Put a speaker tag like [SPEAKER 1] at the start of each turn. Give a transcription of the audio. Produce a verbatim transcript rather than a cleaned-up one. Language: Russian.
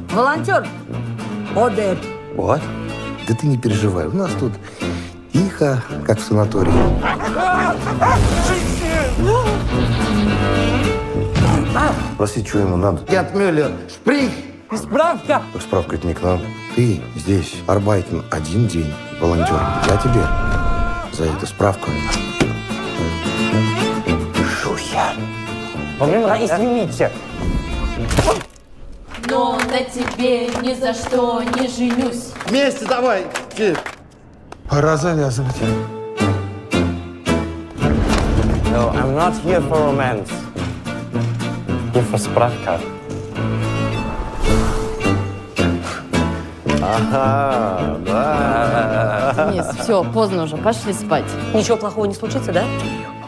[SPEAKER 1] Волонтер. Одет.
[SPEAKER 2] Вот. Да ты не переживай, у нас тут тихо, как в санатории. Спроси, что ему надо. Герт Мюллер, шприх!
[SPEAKER 1] Справка.
[SPEAKER 2] Справка это не к нам. Ты здесь арбайтен один день, волонтер. Я тебе за это справку. Шуя.
[SPEAKER 3] Извините.
[SPEAKER 4] Но на тебе ни за что не женюсь.
[SPEAKER 5] Вместе давай.
[SPEAKER 2] Пора завязывать.
[SPEAKER 3] No, I'm not here for romance. Here for справка.
[SPEAKER 2] Ага, да.
[SPEAKER 6] Денис, все, поздно уже, пошли спать.
[SPEAKER 7] Ничего плохого не случится, да?